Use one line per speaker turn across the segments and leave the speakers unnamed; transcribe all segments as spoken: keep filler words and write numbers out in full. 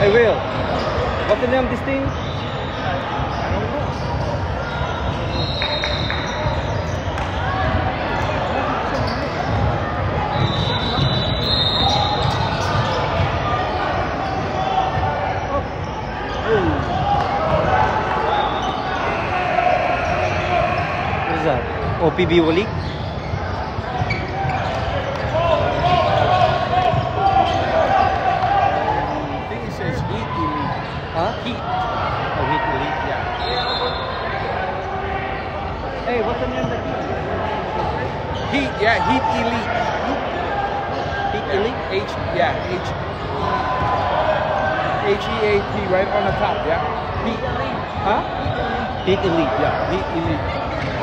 Hey Will, what's the name of this thing? What is that? O P B Wally? Huh? Heat. Oh, Heat Elite, yeah. Hey, what's the name of the heat?
Heat, yeah, Heat Elite.
Heat Elite?
H, yeah, H. H E A T, right on the top, yeah. Heat.
Huh? Heat Elite.
Yeah, Heat Elite.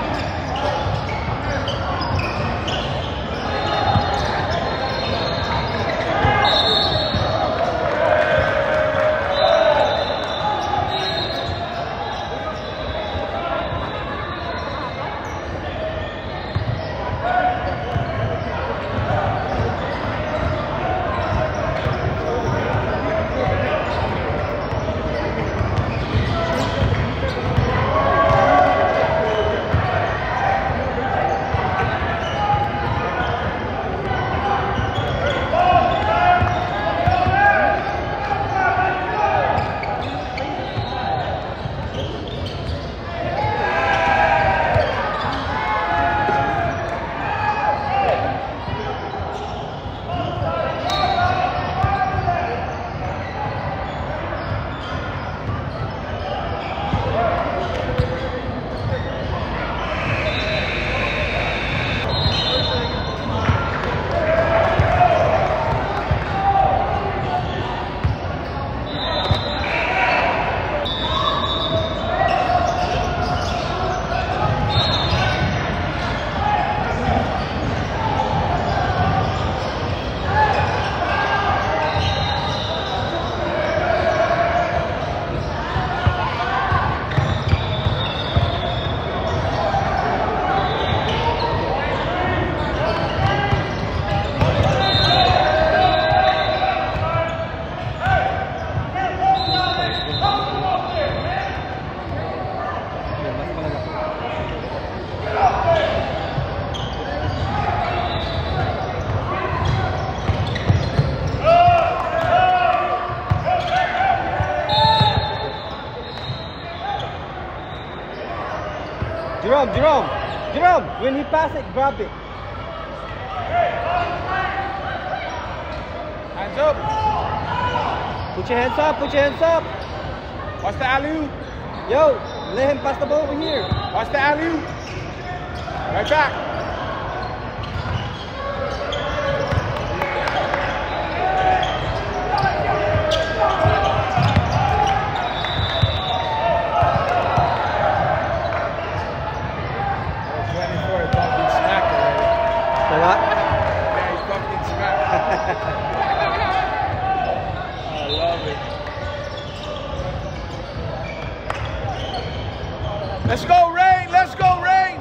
Jerome, Jerome, Jerome, when he pass it, grab it.
Hands up.
Put your hands up, put your hands up.
Watch the alley-oop.
Yo, let him pass the ball over here.
Watch the alley-oop. Right back. Let's go, Rain! Let's go, Rain!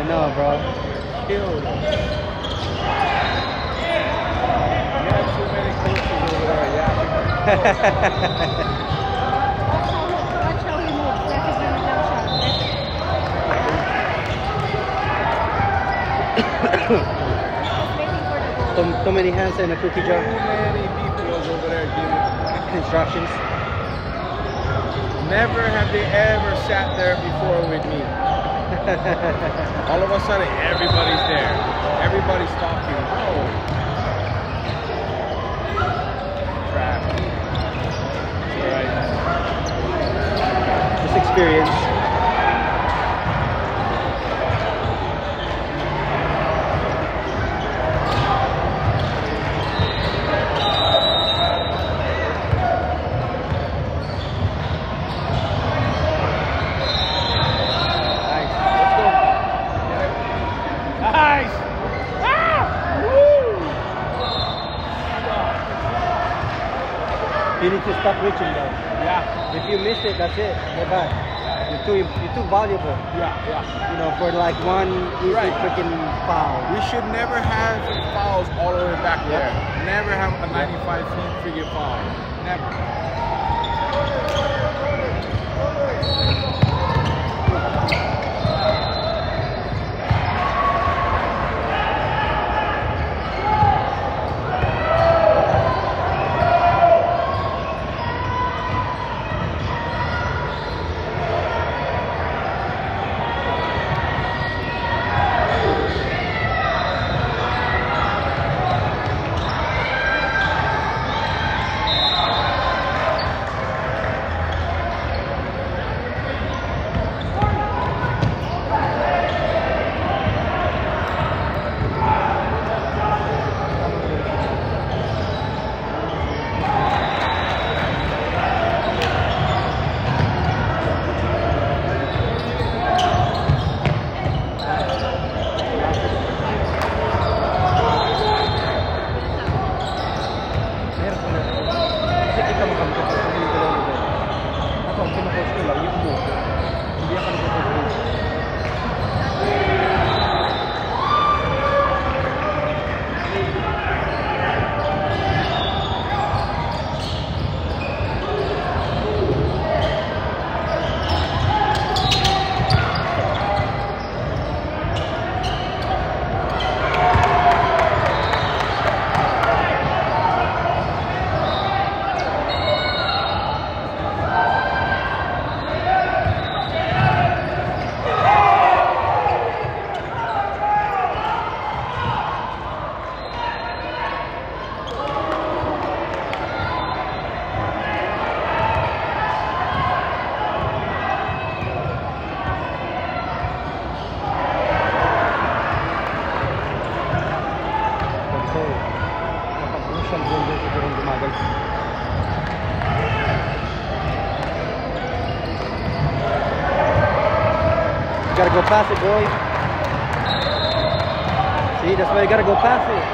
know, bro.
Killed him. You have too many coaches over there. Yeah.
Watch how he moves. That's his redemption. Just waiting for the goal.
Too, too many hands in a cookie jar.
Too many people over there giving
Instructions.
Never have they ever sat there before with me. All of a sudden, everybody's there. Everybody's talking. Oh. Crap. It's alright.
Just experience.
Nice. Ah! Woo!
You need to stop reaching though.
Yeah.
If you miss it, that's it. You're bad. You're too, you're too valuable.
Yeah, yeah.
You know, for like one easy
Right.
freaking foul.
We should never have fouls all the way back
Yep.
there. Never have a ninety-five feet freaking foul. Never.
You gotta go past it, boy. See, that's why you gotta go past it.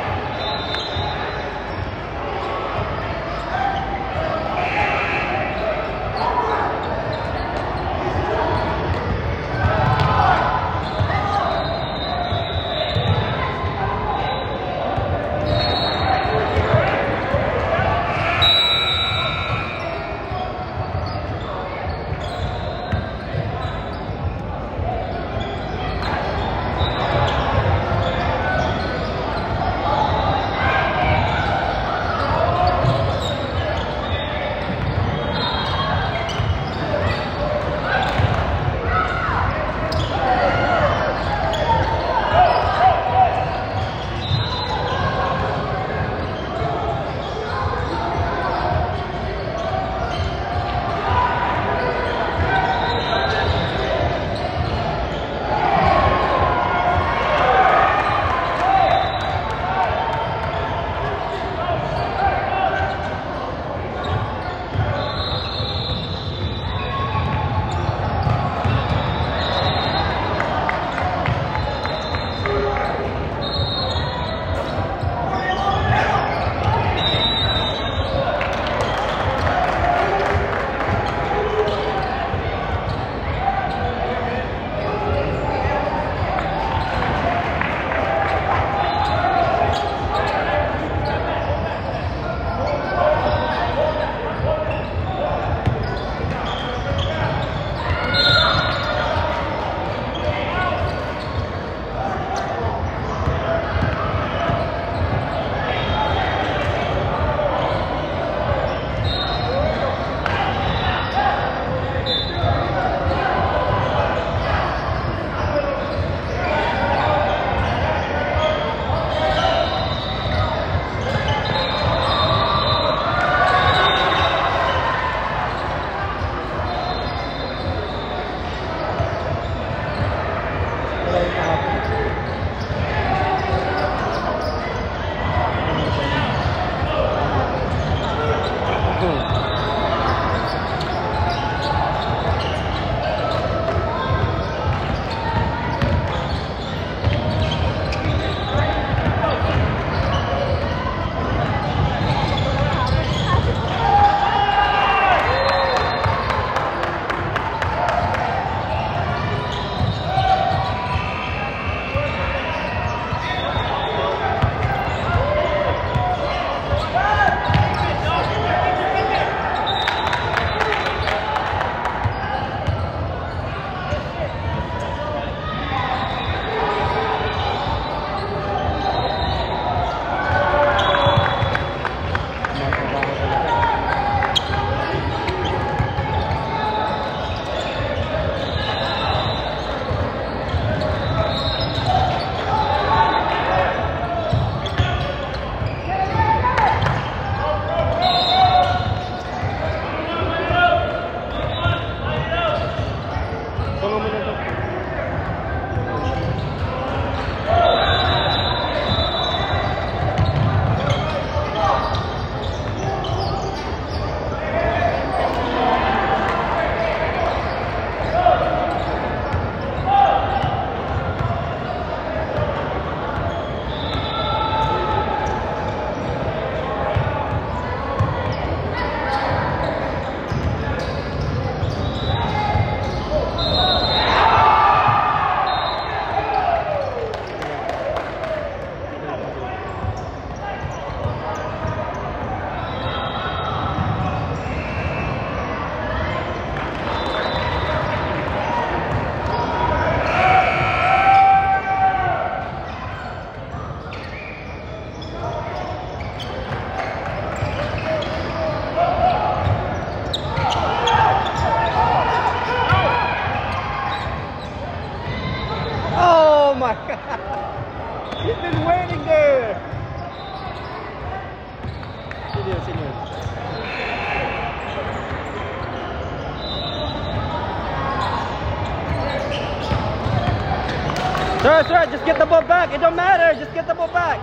Sir, sir, just get the ball back. It don't matter. Just get the ball back.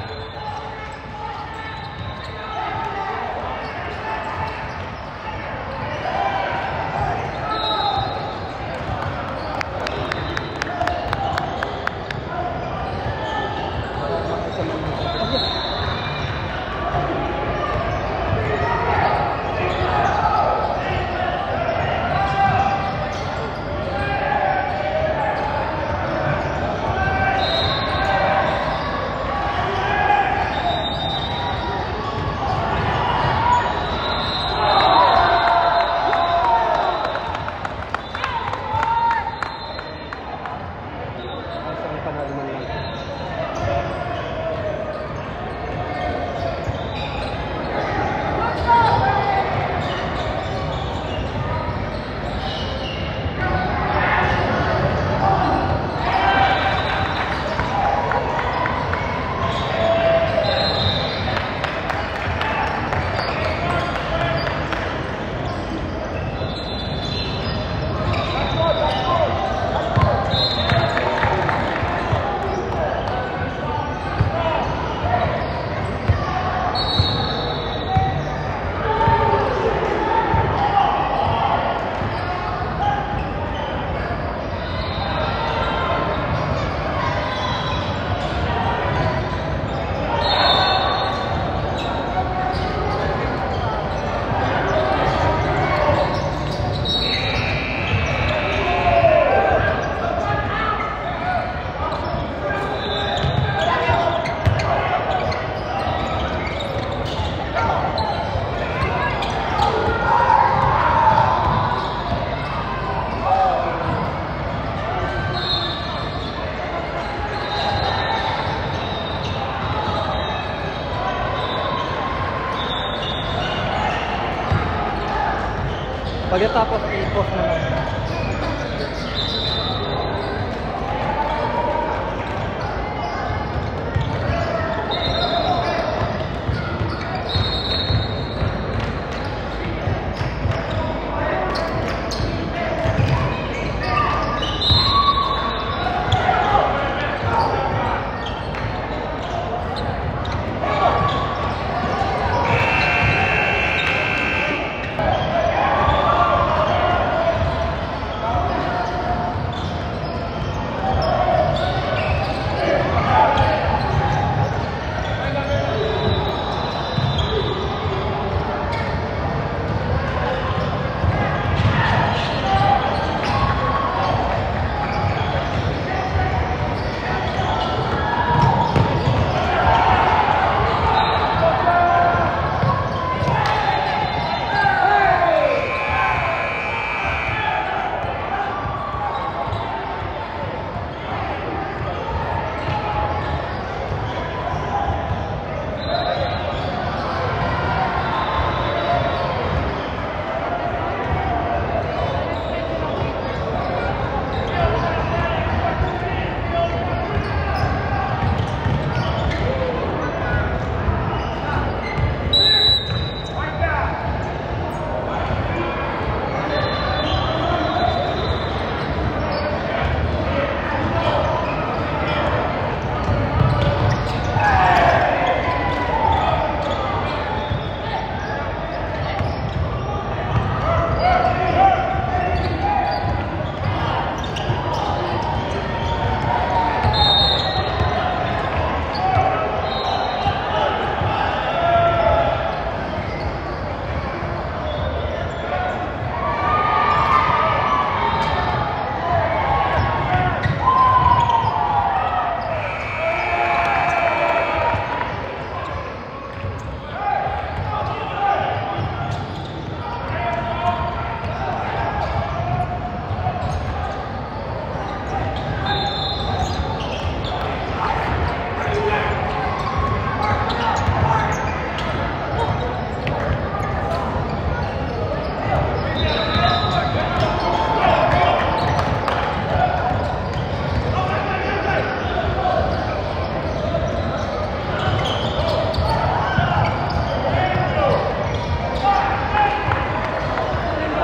Pagkatapos i-post na lang.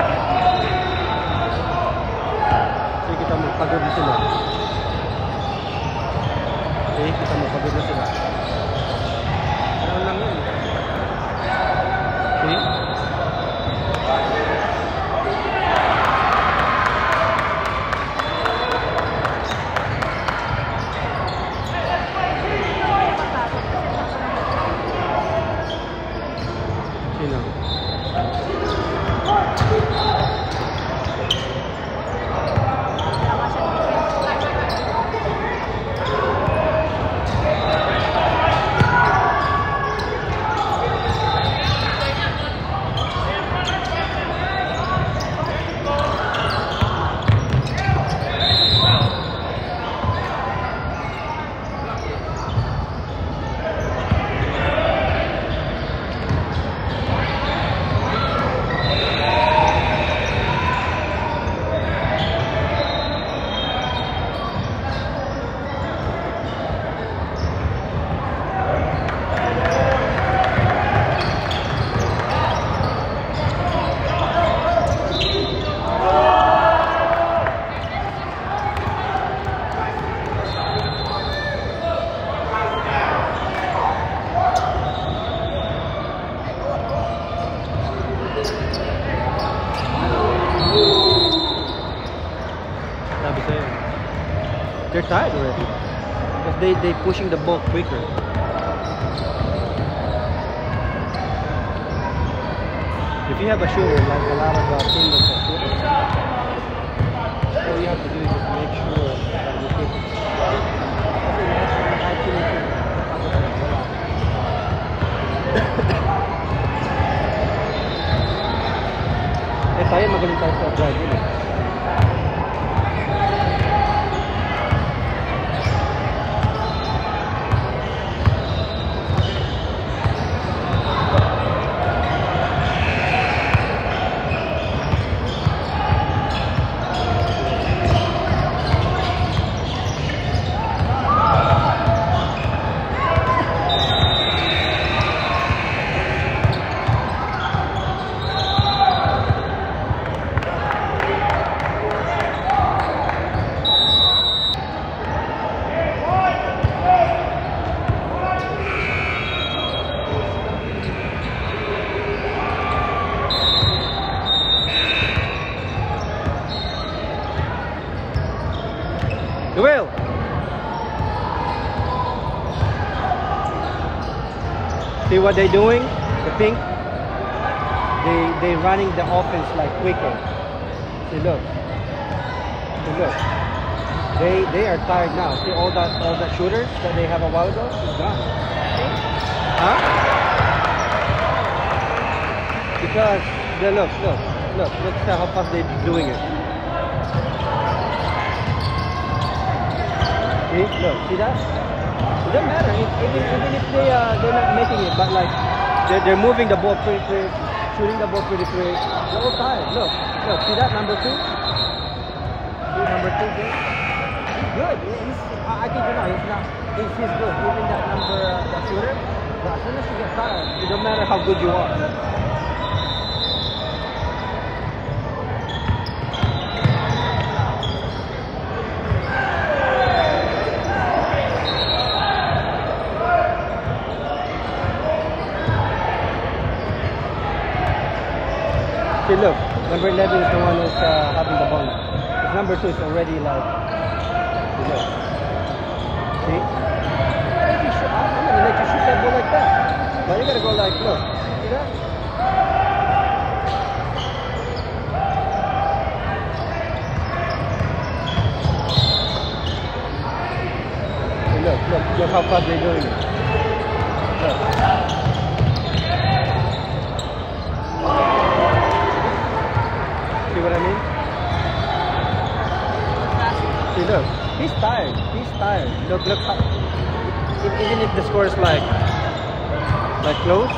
pagod sila. Okay, kita mo, pagod na sila. Ano lang yun? See? Sino? Sabi sa'yo. They're tired already. Because they, they pushing the ball quicker. If you have a shooter, like a lot of uh, teams that have shooters, all you have to do is just make sure that you hit it. Eh, tayo magaling tayo sa drive yun eh. You will. See what they're doing? The pink. They they running the offense like quicker. See, look. See, look. They they are tired now. See all that all that shooters that they have a while ago? It's gone. Huh? Because they look look look look how fast they're doing it. See, look, see that? It doesn't matter. If, even even if they uh they're not making it, but like they're they're moving the ball pretty quick, shooting the ball pretty quick. They're all tired. Look, look, see that number two? See number two there? He's good. He's, I think you know he's not. He's, he's good. Even that number uh, that shooter. But as soon as you get tired, it don't matter how good you are. See, look, number eleven is the one who's uh, having the ball. Because number two is already like, see, look. See? If you shoot, I'm going to let you shoot that ball like that. But you got to go like, look, see that? See, look, look, look how fast they're doing it. Look. See what I mean? See, look, he's tired. He's tired. Look, look. How, even if the score is like, like close.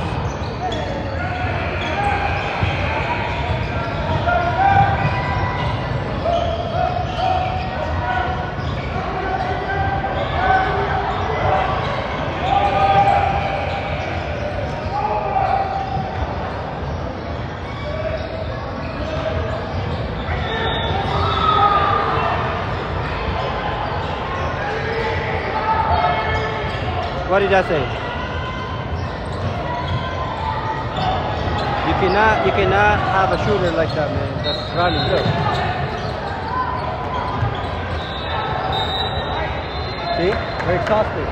What did I say? You cannot, you cannot have a shooter like that, man. That's running. Look. See? They're exhausted.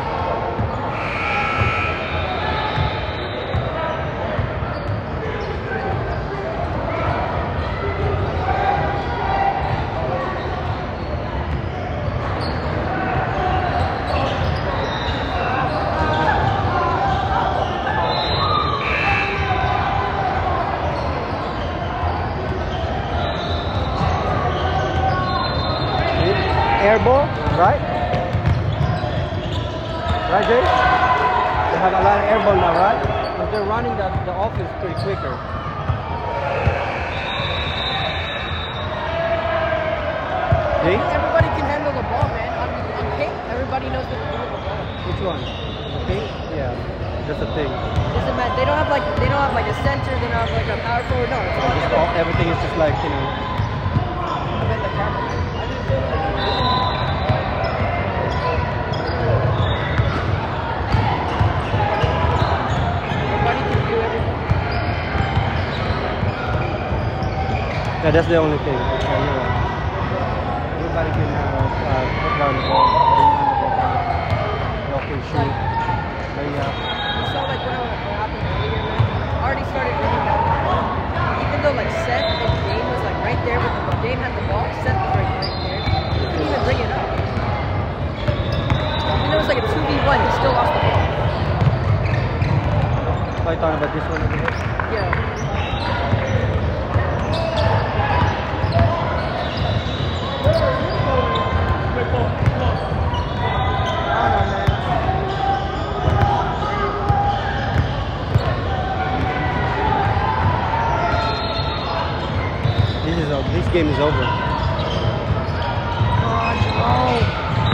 Air ball, right? Right, Jay? They have a lot of air ball now, right? Because they're running the, the offense pretty quicker. See?
Everybody can handle the ball, man. On, on pink, everybody knows what to do with the ball.
Which one? Okay? Yeah, that's the thing.
Doesn't matter. They don't have like they don't have like a center. They don't have like a power forward. No, it's all
Just all, everything is just like, you know.
prevent the karma. Everybody can do everything.
Yeah, that's the only thing. Yeah, you're right. Everybody can uh, uh, put down the ball, bring down the ball down. They all can shoot. But yeah.
You saw like what, what happened earlier, man. Already started running down the ball. Even though like Seth and Dame was like right there with the ball. Dame had the ball. Seth was right, right there. He couldn't even bring it up. Even though it was like a two v one, he still lost the ball.
So you talking about this one over here?
Yeah.
This is o- this game is over.
Oh, Jerome.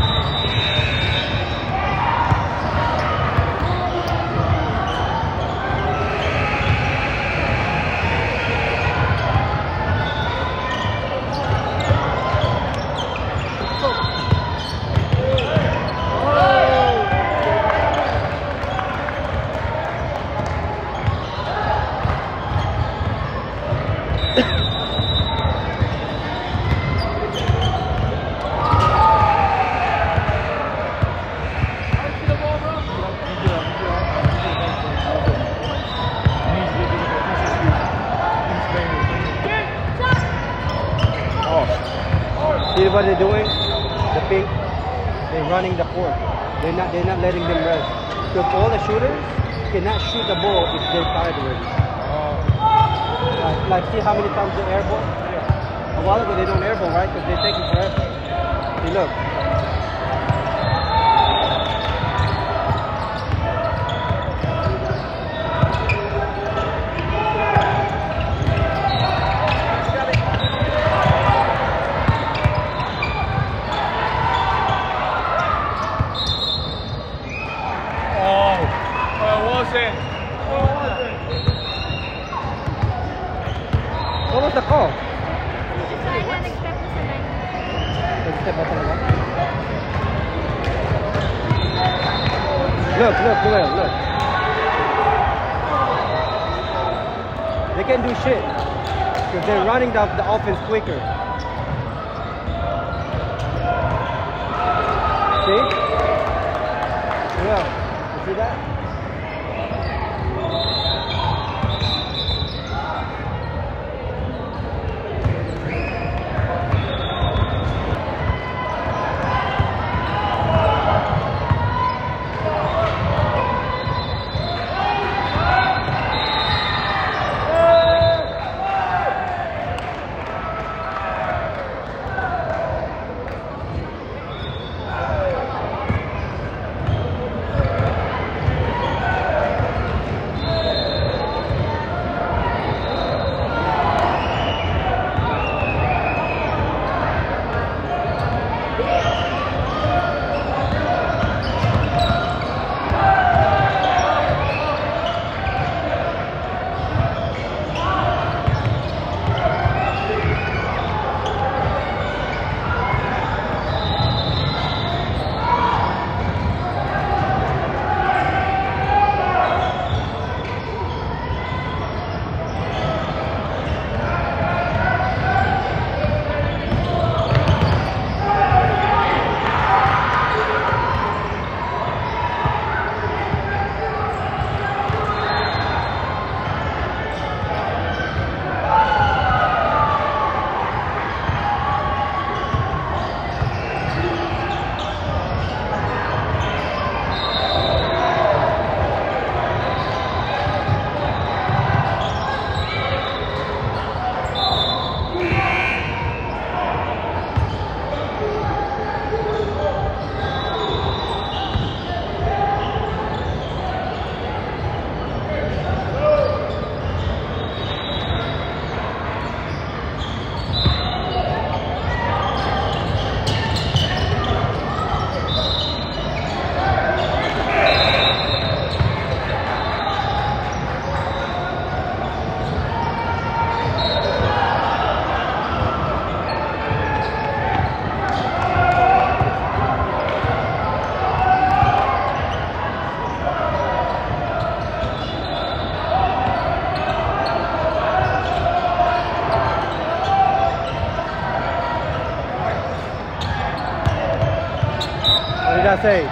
See what they're doing? The pink, they're running the court. They're not, they're not letting them rest. Because all the shooters cannot shoot the ball if they're tired already. Like, like see how many times they airball? A while ago they don't airball, right? Because they're taking forever. See, look. What was the call?
Decided unexpected sa ninety.
Nag-step ba talaga? Look, look, Joel, look. They can do shit. Because they're running the, the offense quicker. See? Joel, you see that? that say?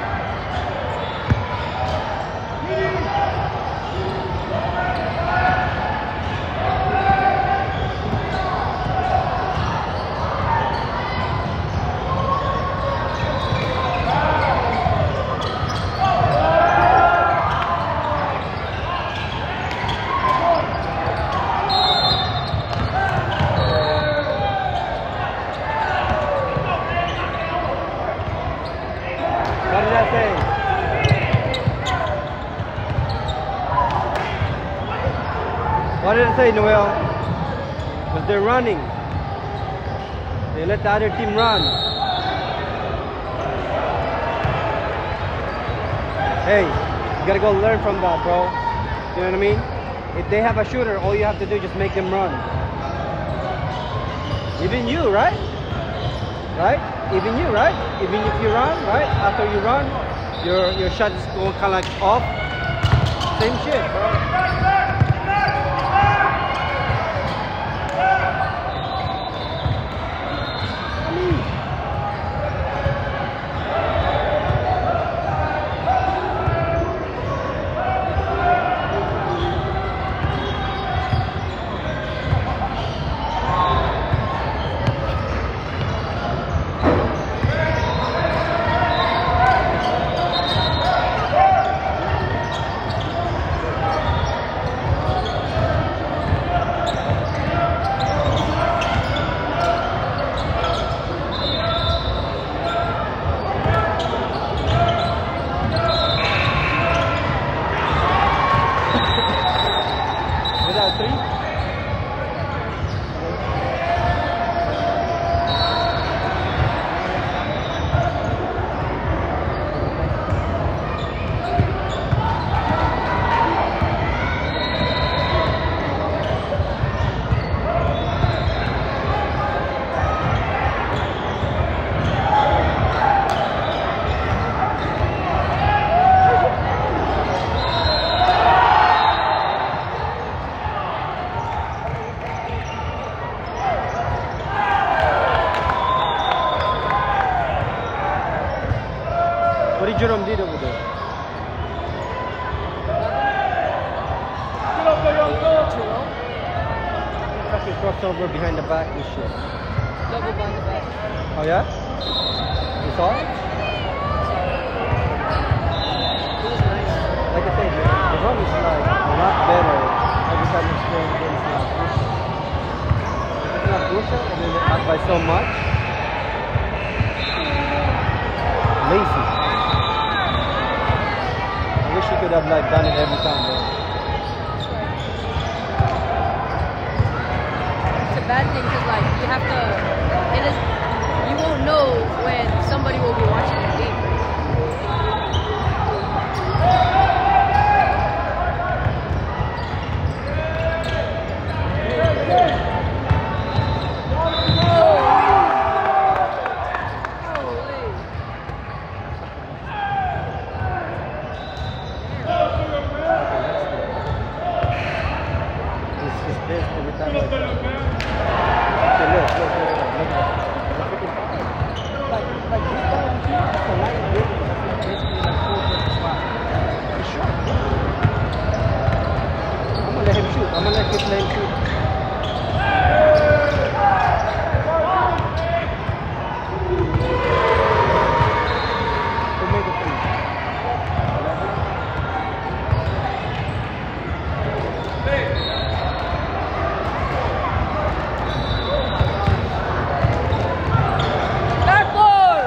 What did I say? What did I say, Noel? Because they're running. They let the other team run. Hey, you gotta go learn from that, bro. You know what I mean? If they have a shooter, all you have to do is just make them run. Even you, right? Right? Even you, right? Even if you run, right? After you run, your your shots go kind of like off. Same shit, bro. What did Jerome did over there? Fucking crossover behind the back and shit.
Double behind the back.
Oh yeah? You saw it?
It was nice.
Like I said, the run is like a lot better every time it's playing against like Busha. It's not Busha and then they up by so much. Lazy. I wish you could have like done it every time, bro.
It's a bad thing because like you have to. It is. You won't know when somebody will be watching the game.
I'm gonna let him play shoot. Who made the three?
Backboard!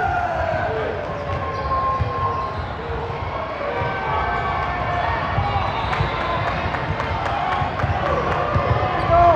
Go!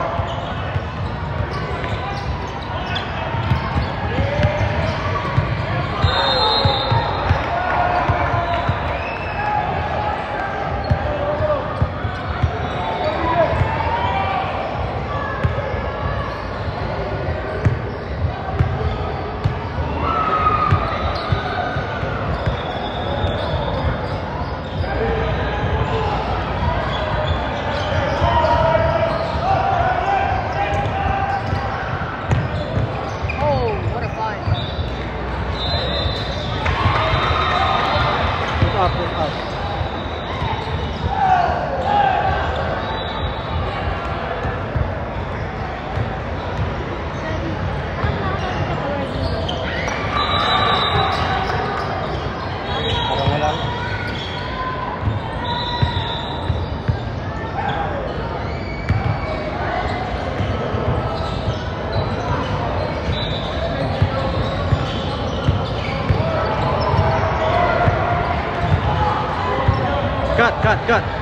cut, cut, cut.